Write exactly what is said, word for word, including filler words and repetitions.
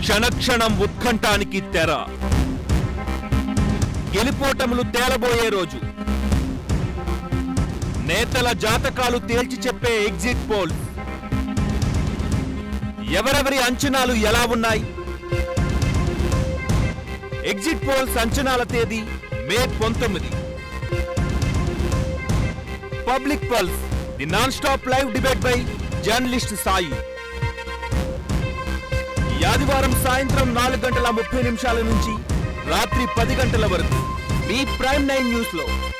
క్షణక్షణం ఉత్కంఠానికి తెర. గెలుపోటములు తేలబోయే రోజు. నేతల జాతకాలు తేల్చి చెప్పే ఎగ్జిట్ పోల్స్. ఎవరెవరి అంచనాలు ఎలా ఉన్నాయి? ఎగ్జిట్ పోల్స్ అంచనాల తేదీ మే పంతొమ్మిది. Public pulse, the non stop live debate by journalist Sai. ఆదివారం సాయంత్రం నాలుగు గంటల ముప్పై నిమిషాల నుంచి రాత్రి పది గంటల వరకు మీ ప్రైమ్ నైన్ న్యూస్ లో.